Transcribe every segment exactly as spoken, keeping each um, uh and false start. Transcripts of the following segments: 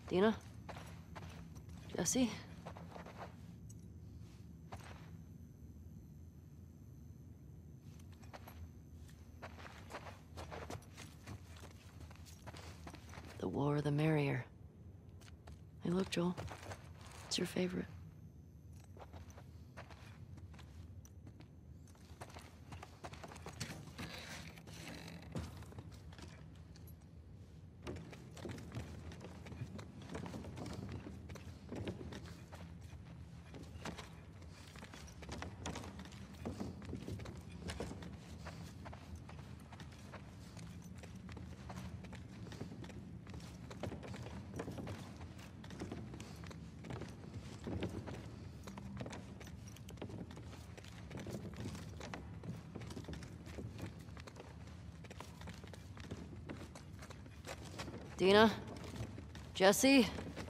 Dina? Jesse? The war, the merrier. Hey, look, Joel. It's your favorite. Dina? Jesse?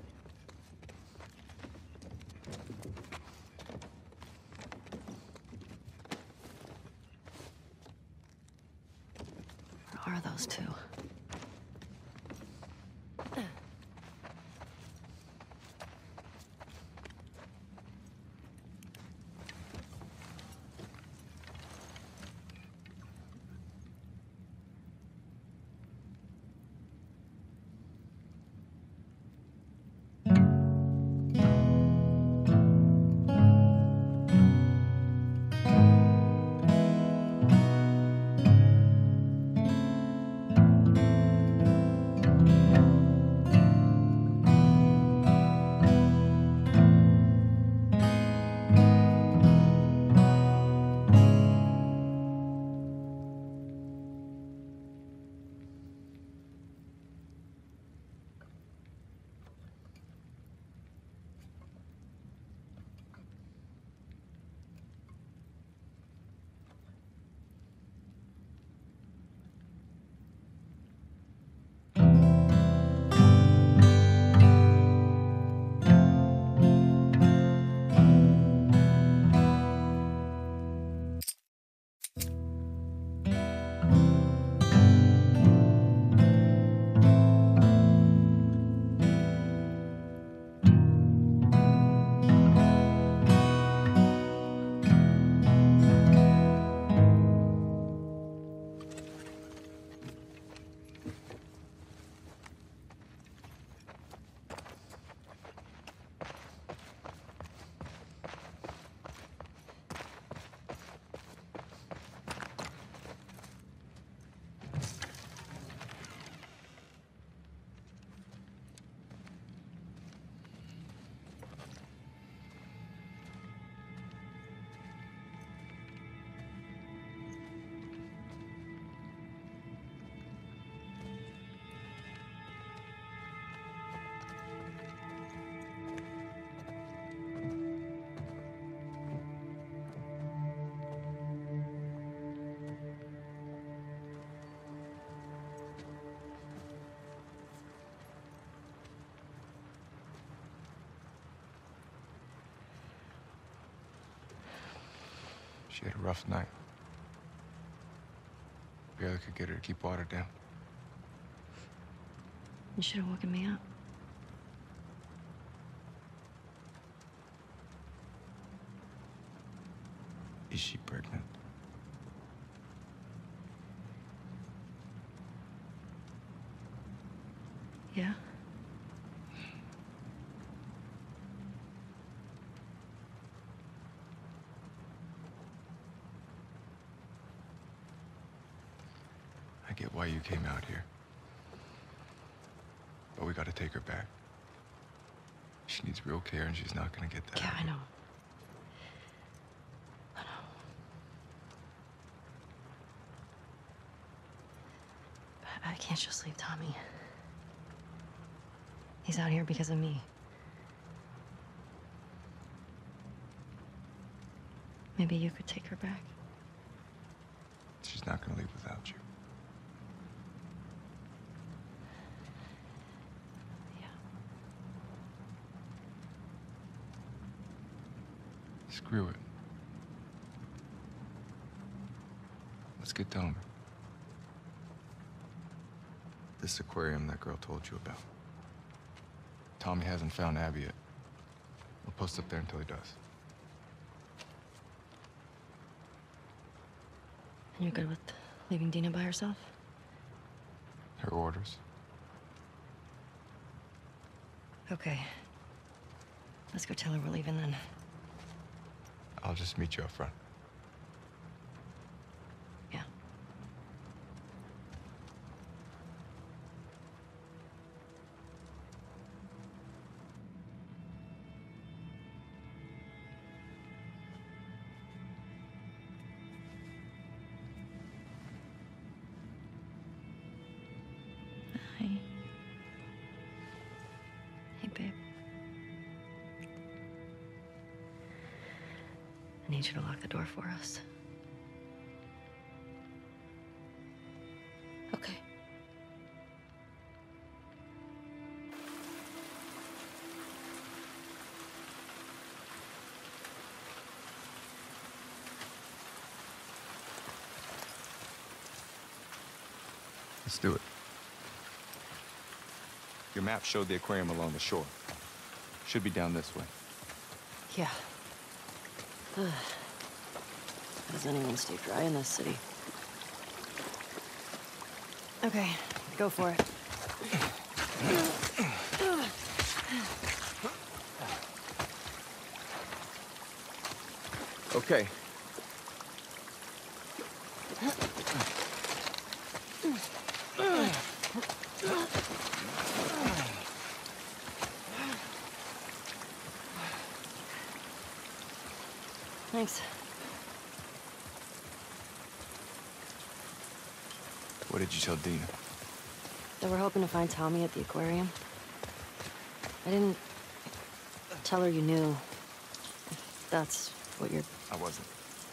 Where are those two? She had a rough night. Barely could get her to keep water down. You should have woken me up. Is she pregnant? Yeah? I get why you came out here. But we gotta take her back. She needs real care and she's not gonna get that. Yeah, I know. I know. But I can't just leave Tommy. He's out here because of me. Maybe you could take her back. She's not gonna leave without you. Yeah. Screw it. Let's get to home. This aquarium that girl told you about. Tommy hasn't found Abby yet. We'll post up there until he does. And you're good with leaving Dina by herself? Her orders. Okay. Let's go tell her we're leaving then. I'll just meet you up front. Yeah. Hi. Hey, babe. I need you to lock the door for us. Okay. Let's do it. Your map showed the aquarium along the shore. Should be down this way. Yeah. How does anyone stay dry in this city? Okay, go for it. Okay. Thanks. What did you tell Dina? That we're hoping to find Tommy at the aquarium. I didn't tell her you knew. If that's what you're... I wasn't.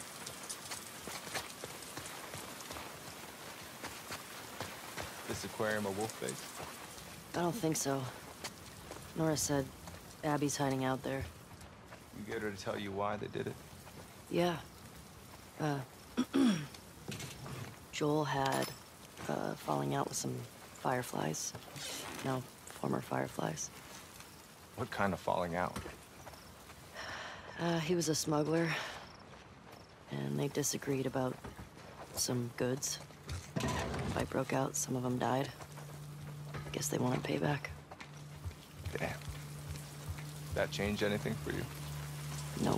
This aquarium a wolf face? I don't think so. Nora said Abby's hiding out there. You get her to tell you why they did it? Yeah. Uh, Joel had uh, falling out with some fireflies. No, former fireflies. What kind of falling out? Uh, he was a smuggler, and they disagreed about some goods. Fight broke out, some of them died. Guess they wanted payback. Damn. That change anything for you? Nope.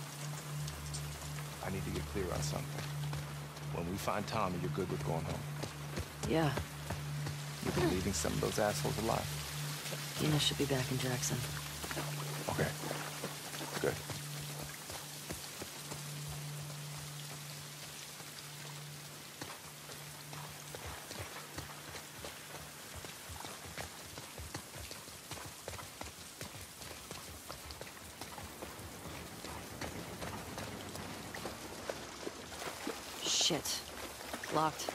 I need to get clear on something. When we find Tommy, you're good with going home. Yeah, You've been leaving some of those assholes alive. Dina should be back in Jackson. Okay. Good. Shit. Locked.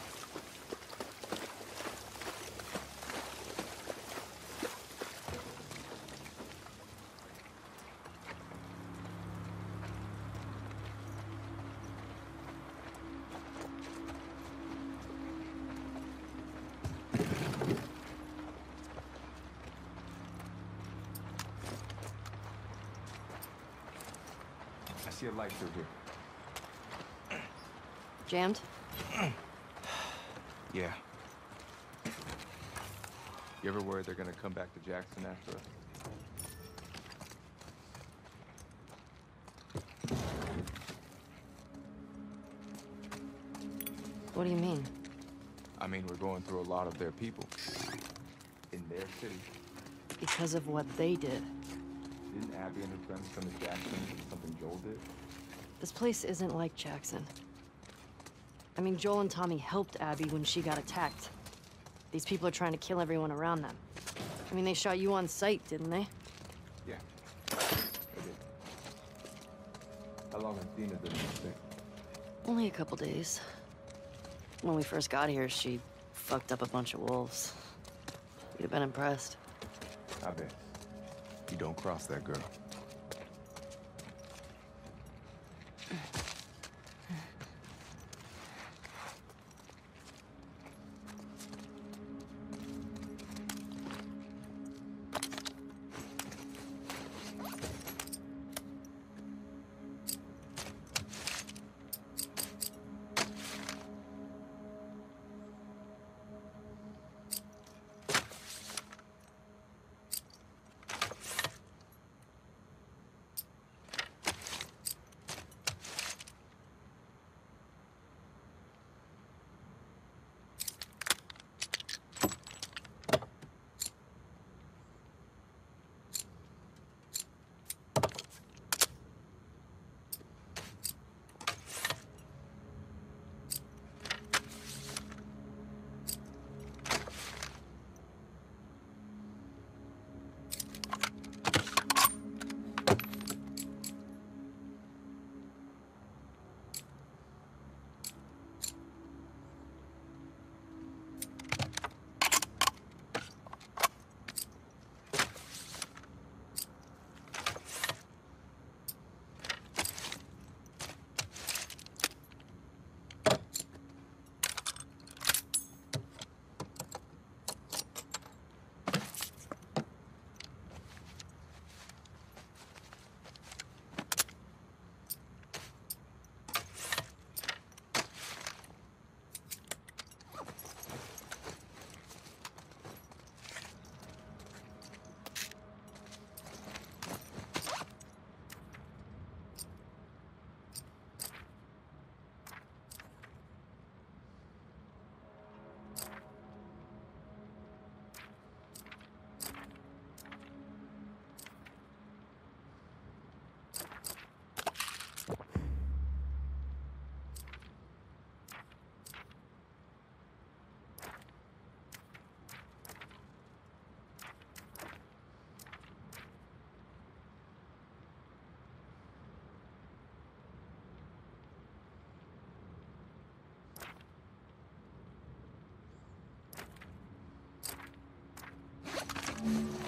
I see a light through here. Jammed? Yeah. You ever worried they're gonna come back to Jackson after us? What do you mean? I mean, we're going through a lot of their people. In their city. Because of what they did. Didn't Abby and her friends come to Jackson for something Joel did? This place isn't like Jackson. I mean, Joel and Tommy helped Abby when she got attacked. These people are trying to kill everyone around them. I mean, they shot you on sight, didn't they? Yeah. They did. How long has Dina been in this thing? Only a couple days. When we first got here, she fucked up a bunch of wolves. You'd have been impressed. I bet. You don't cross that girl.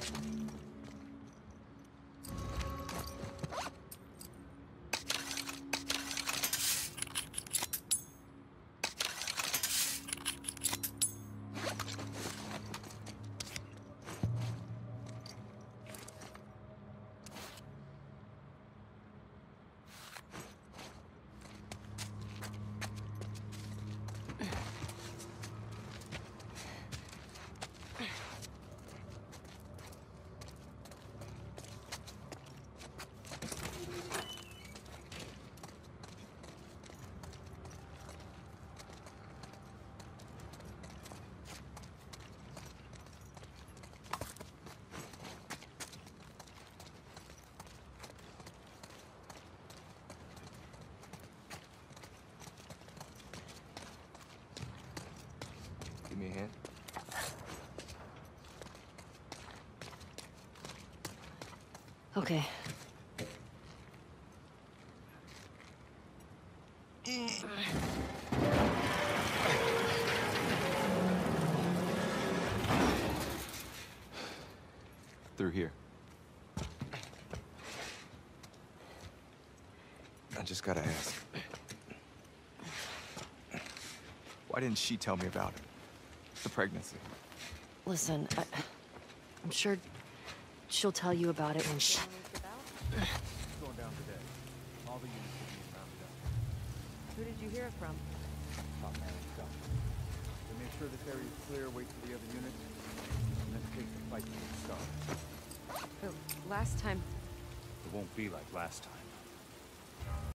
Give me a hand. Okay. Through here. I just gotta ask. Why didn't she tell me about it? The pregnancy. Listen, I, I'm sure she'll tell you about it when she... Going down today. All the units will be rounded up. Who did you hear it from? Top man and stuff. They make sure this area is clear, wait for the other units, and then take the fight to the start. The last time... It won't be like last time.